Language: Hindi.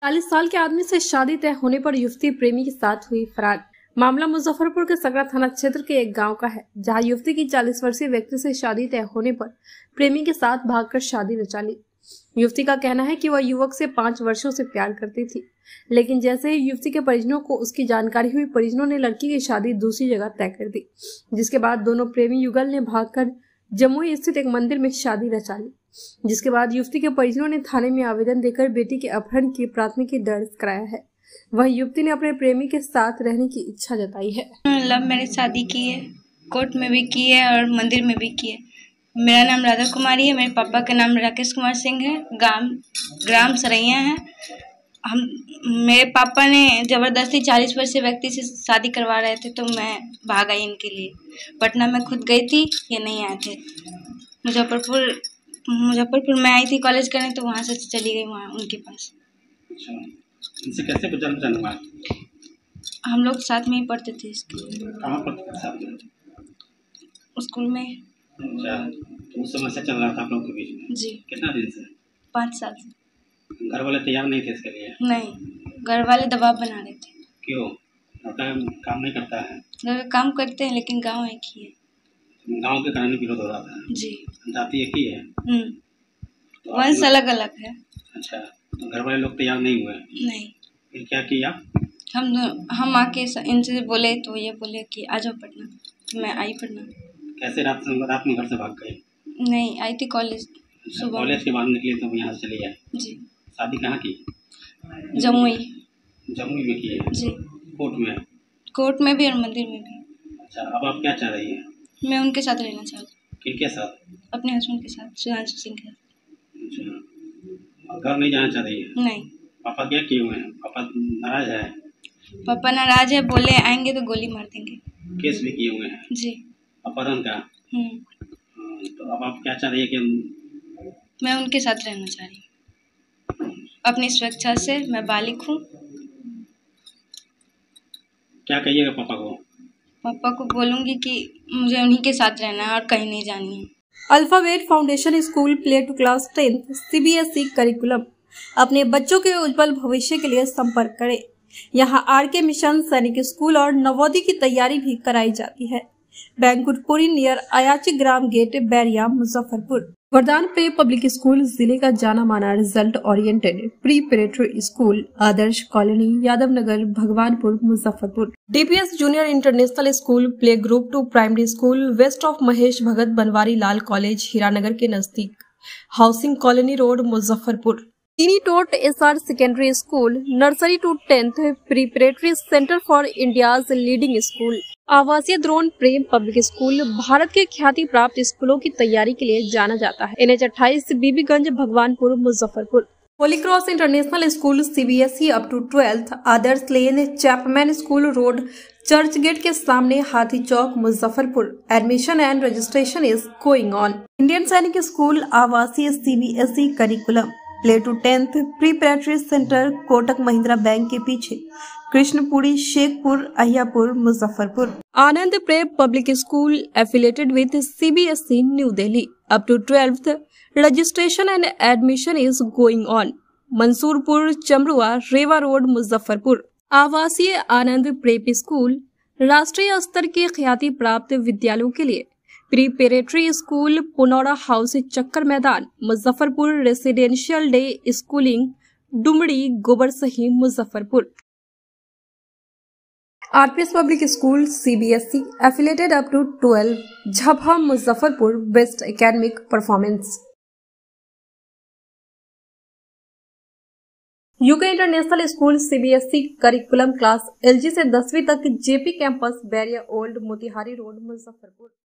40 साल के आदमी से शादी तय होने पर युवती प्रेमी के साथ हुई फरार। मामला मुजफ्फरपुर के सकरा थाना क्षेत्र के एक गांव का है, जहां युवती की 40 वर्षीय व्यक्ति से शादी तय होने पर प्रेमी के साथ भागकर शादी रचा ली। युवती का कहना है कि वह युवक से 5 वर्षों से प्यार करती थी, लेकिन जैसे ही युवती के परिजनों को उसकी जानकारी हुई, परिजनों ने लड़की की शादी दूसरी जगह तय कर दी, जिसके बाद दोनों प्रेमी युगल ने भागकर जमुई स्थित एक मंदिर में शादी रचा ली। जिसके बाद युवती के परिजनों ने थाने में आवेदन देकर बेटी के अपहरण की प्राथमिकी दर्ज कराया है। वह युवती ने अपने प्रेमी के साथ रहने की इच्छा जताई है। लव मैरिज शादी की है, कोर्ट में भी की है और मंदिर में भी की है। मेरा नाम राधा कुमारी है, मेरे पापा का नाम राकेश कुमार सिंह है, ग्राम सरैया है। मेरे पापा ने ज़बरदस्ती 40 वर्षीय व्यक्ति से शादी करवा रहे थे, तो मैं भाग आई इनके लिए। पटना में खुद गई थी, ये नहीं आए थे। मुजफ्फरपुर में आई थी कॉलेज करने, तो वहाँ से चली गई वहाँ उनके पास। अच्छा, इनसे कैसे जान हुआ? हम लोग साथ में ही पढ़ते थे। कहाँ पढ़ते थे साथ में? स्कूल में। अच्छा, तो उस समय से चल रहा था आप लोग के बीच में? जी। कितना दिन से? 5 साल से। घर वाले तैयार नहीं थे इसके लिए? नहीं, घर वाले दबाव बना रहे थे। क्यों? लड़का काम नहीं करता है? लड़का काम करते हैं, लेकिन गाँव एक ही है। गाँव के कारण विरोध हो रहा था? जी। जाति एक ही है? तो वंश अलग अलग है। अच्छा, तो घर वाले लोग तैयार नहीं हुए? नहीं। फिर क्या किया? हम आके इनसे बोले, तो ये बोले कि आ जाओ पटना, तो मैं आई पटना। कैसे रात में घर से भाग गए? नहीं, आई थी कॉलेज सुबह। कॉलेज के बाद निकले तो यहाँ से चले गए? जी। शादी कहाँ की? जमुई। जमुई में की है? जी। कोर्ट में? कोर्ट में भी और मंदिर में भी। अच्छा, अब आप क्या चाह रही हैं? मैं उनके साथ रहना चाहती हूँ। किनके साथ? अपने हस्बैंड के साथ, सुधांशु सिंह के साथ। अच्छा, घर नहीं जाना चाह रही है? नहीं। पापा क्या किए हुए हैं? पापा नाराज है? पापा नाराज है, बोले आएंगे तो गोली मार देंगे। केस भी किए हुए हैं? जी। अपहरण का? तो अब आप क्या चाह रही है कि? मैं उनके साथ रहना चाह रही हूँ, अपनी स्वेच्छा से। मैं बालिक हूँ। क्या कहिएगा पापा को? पापा को बोलूँगी कि मुझे उन्हीं के साथ रहना है और कहीं नहीं जानी है। Alphabet foundation school play to class 10th CBSE curriculum. अपने बच्चों के उज्जवल भविष्य के लिए संपर्क करें। यहां RK मिशन सैनिक स्कूल और नवोदय की तैयारी भी कराई जाती है। बैंकुटपुरी नियर अयाची ग्राम गेट, बैरिया, मुजफ्फरपुर। वरदान प्रे पब्लिक स्कूल जिले का जाना माना result oriented preparatory school, Adarsh colony, Yadav Nagar, Bhagwanpur, Muzaffarpur. DPS junior international school play group 2 primary school west of Mahesh Bhagat Banwari Lal college, Hiranagar के नजदीक, housing colony road, Muzaffarpur. Tiny tot SR secondary school, nursery to 10th preparatory centre for India's leading school. आवासीय द्रोण प्रेम पब्लिक स्कूल भारत के ख्याति प्राप्त स्कूलों की तैयारी के लिए जाना जाता है। NH 28 Bibiganj, Bhagwanpur, Muzaffarpur. Holy cross international school CBSE up to 12th, Adarsh lane, Chapman school road, church gate के सामने, Hathi Chowk, Muzaffarpur. Admission and registration is going on. Indian Sainik school आवासीय CBSE curriculum play to 10th preparatory centre, Kotak Mahindra bank के पीछे, Krishnapuri, Shekhpur, Ahiyapur, Muzaffarpur. Anand Prem public school affiliated with CBSE new Delhi up to 12th, registration and admission is going on. Mansurpur, Chamrua, Rewa road, Muzaffarpur. आवासीय आनंद प्रेप स्कूल राष्ट्रीय स्तर के ख्याति प्राप्त विद्यालयों के लिए प्रीपरेटरी school, Punaura house, Chakkar Maidan, Muzaffarpur. Residential day schooling, Dumri, Gobarsahi, Muzaffarpur. RPS public school CBSE affiliated up to 12, Jhabha, Muzaffarpur. Best academic performance. UK international school CBSE curriculum class LG से 10वीं तक, JP campus, Bairiya old, Motihari road, Muzaffarpur.